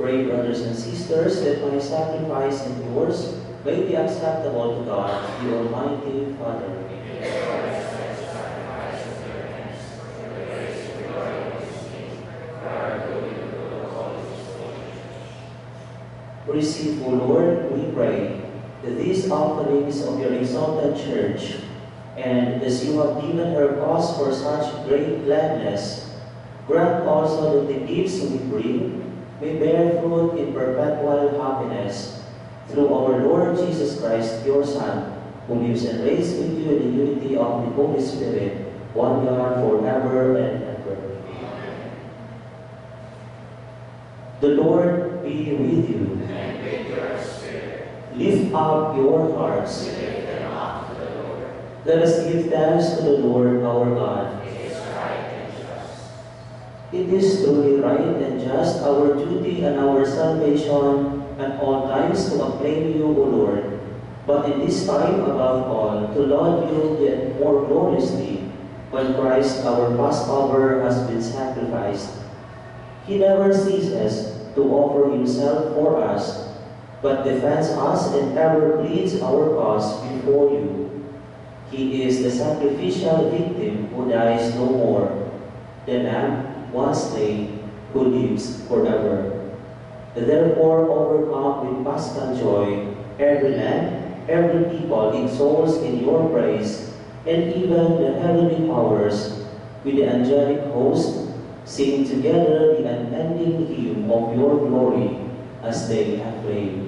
Pray, brothers and sisters, that my sacrifice and yours may be acceptable to God, the Almighty Father. Receive, O Lord, we pray, these offerings of your exalted Church, and as you have given her cause for such great gladness, grant also that the gifts we bring may bear fruit in perpetual happiness, through our Lord Jesus Christ, your Son, who lives and reigns with you in the unity of the Holy Spirit, one God, forever and ever. The Lord be with you. And with your spirit. Lift up your hearts. We lift them up to the Lord. Let us give thanks to the Lord our God. It is right and just. It is truly right and just, our duty and our salvation, at all times to acclaim you, O Lord, but in this time above all, to laud you yet more gloriously, when Christ our Passover has been sacrificed. He never ceases to offer himself for us, but defends us and ever pleads our cause before you. He is the sacrificial victim who dies no more, the Lamb once slain who lives forever. Therefore, overcome with paschal joy, every land, every people exalts in your praise, and even the heavenly powers, with the angelic host, sing together the unending hymn of your glory as they acclaim.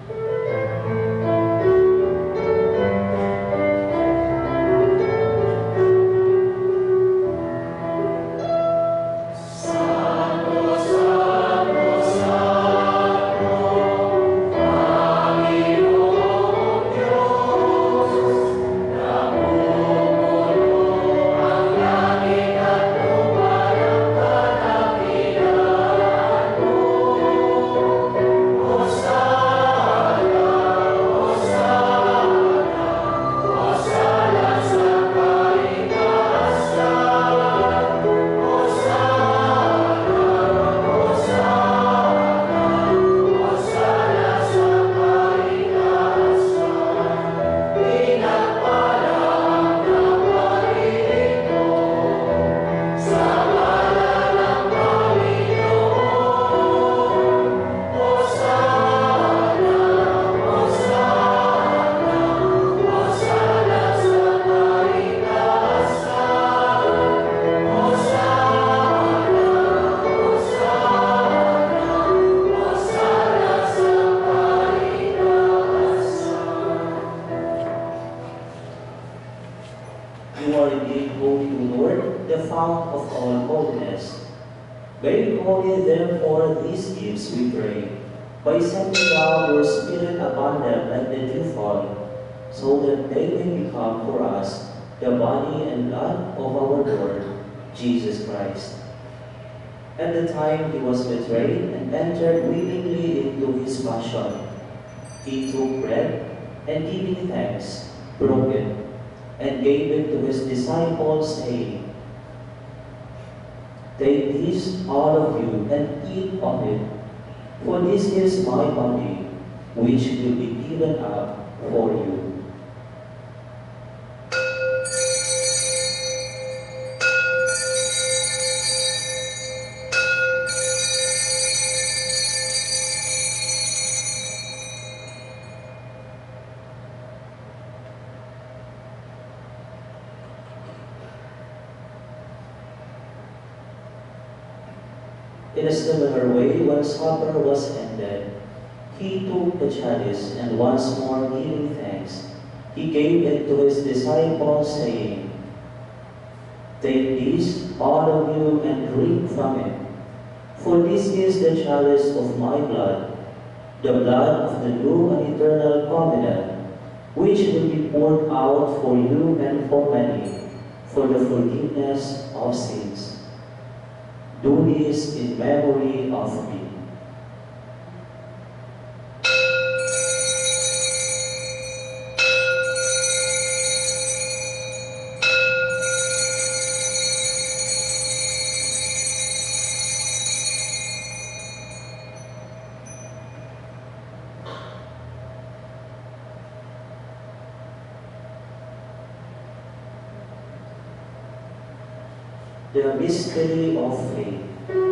You are indeed holy, O Lord, the fount of all holiness. Make holy, therefore, these gifts, we pray, by sending down your Spirit upon them like the dewfall, so that they may become for us the body and blood of our Lord Jesus Christ. At the time he was betrayed and entered willingly into his passion, he took bread, and giving thanks, broke it, and gave it to his disciples, saying, "Take this, all of you, and eat of it, for this is my body, which will be given up for you." In a similar way, when supper was ended, he took the chalice, and once more giving thanks, he gave it to his disciples, saying, "Take this, all of you, and drink from it, for this is the chalice of my blood, the blood of the new and eternal covenant, which will be poured out for you and for many, for the forgiveness of sins. Do this in memory of me." The mystery of faith.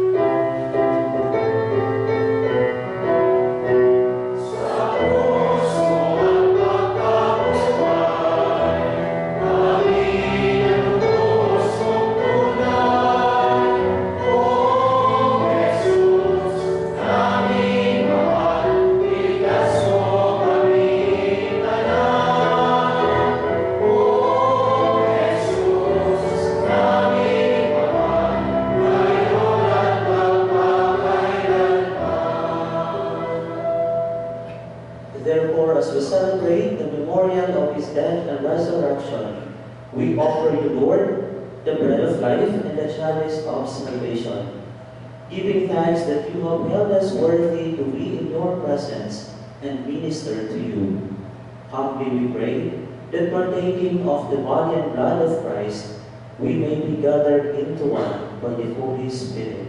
Therefore, as we celebrate the memorial of his death and resurrection, we offer you, Lord, the bread of life and the chalice of salvation, giving thanks that you have held us worthy to be in your presence and minister to you. Humbly we pray that partaking of the body and blood of Christ, we may be gathered into one by the Holy Spirit.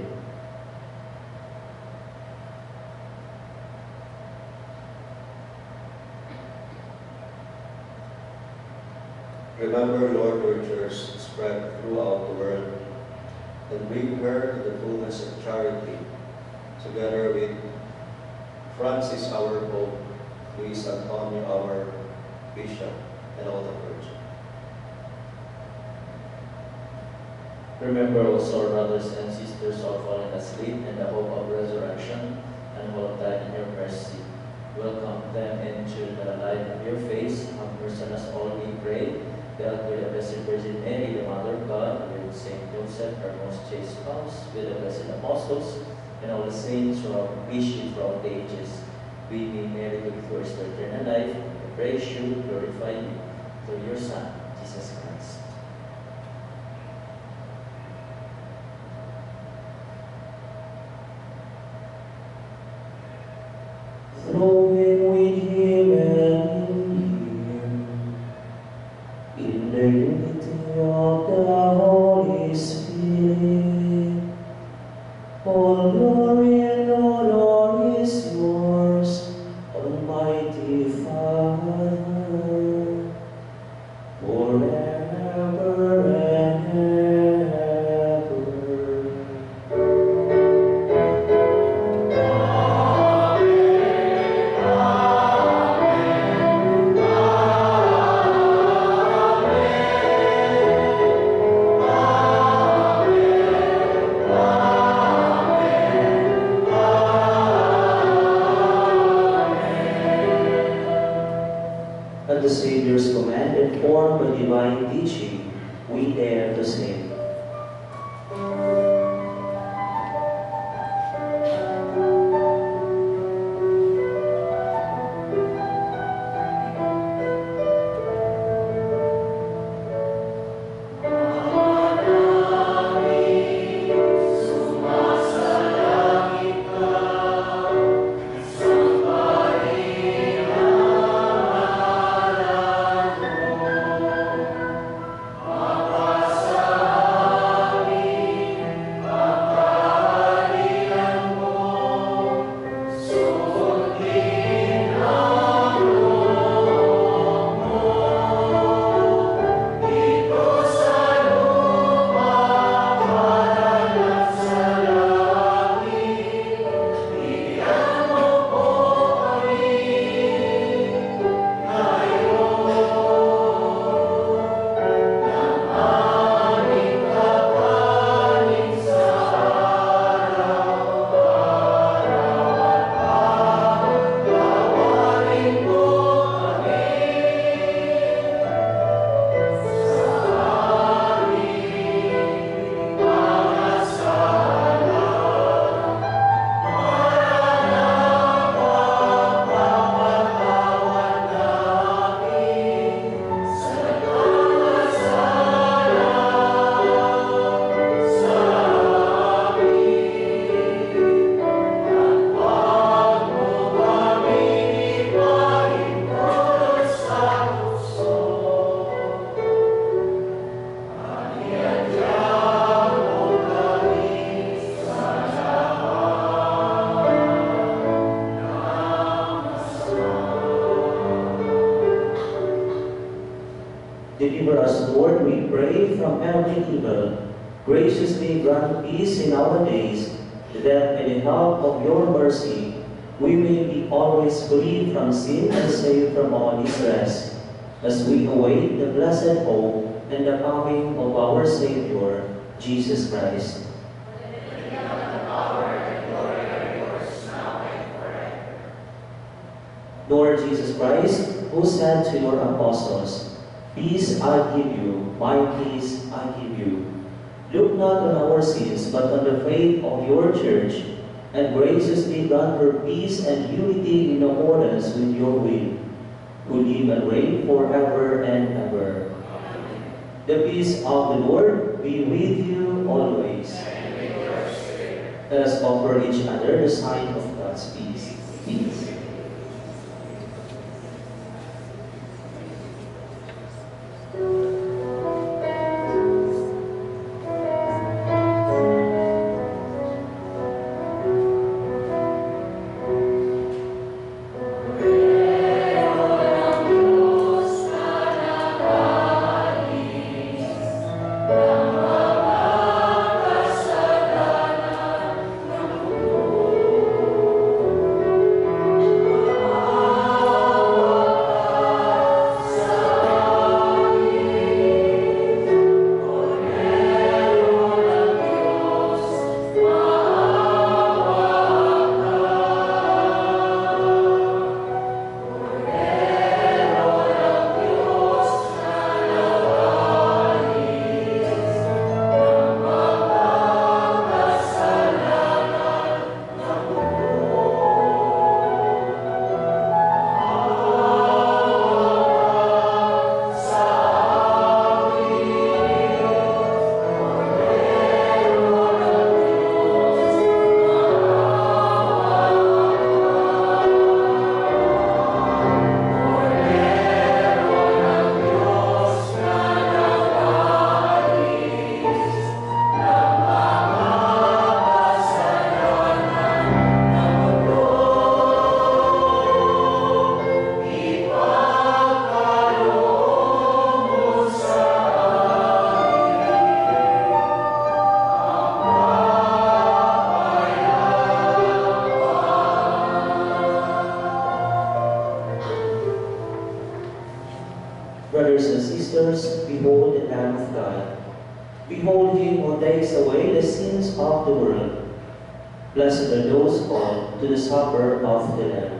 Remember, Lord, your church spread throughout the world, and bring her to the fullness of charity, together with Francis, our Pope, Luis Antonio, our Bishop, and all the clergy. Remember also our brothers and sisters who are fallen asleep in the hope of resurrection and who have died in your mercy. Welcome them into the light of your face. Have mercy on us all, we pray. God, with the Blessed Virgin Mary, the Mother of God, with Saint Joseph, our most chaste spouse, with the blessed apostles, and all the saints who have wished you throughout the ages, we may merit victorious to eternal life, and praise you, glorify you, through your Son, Jesus Christ. Through him, with him, and in the unity of the Holy Spirit, all glory and honor is yours, Almighty Father, forever and ever. At the Savior's command, informed by divine teaching, we dare to say, Deliver us, Lord, we pray, from every evil. graciously grant peace in our days, that by the help of your mercy we may be always free from sin and saved from all distress, as we await the blessed hope and the coming of our Savior, Jesus Christ. Lord Jesus Christ, who said to your apostles, "Peace I give you, my peace I give you," look not on our sins, but on the faith of your church, and graciously grant her peace and unity in accordance with your will, who live and reign forever and ever. The peace of the Lord be with you always. Let us offer each other the sign of God's peace. Peace. Brothers and sisters, behold the Lamb of God. Behold him who takes away the sins of the world. Blessed are those called to the supper of the Lamb.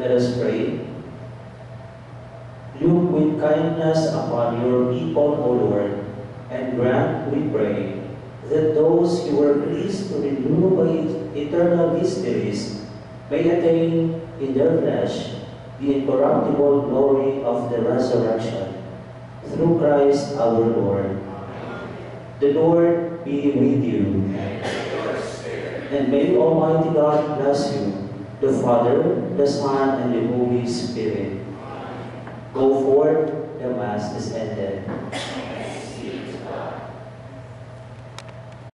Let us pray. Look with kindness upon your people, O Lord, and grant, we pray, that those you were pleased to renew by eternal mysteries may attain in their flesh the incorruptible glory of the resurrection. Through Christ our Lord. The Lord be with you. And may Almighty God bless you, the Father, the Son, and the Holy Spirit. Go forth, the Mass is ended.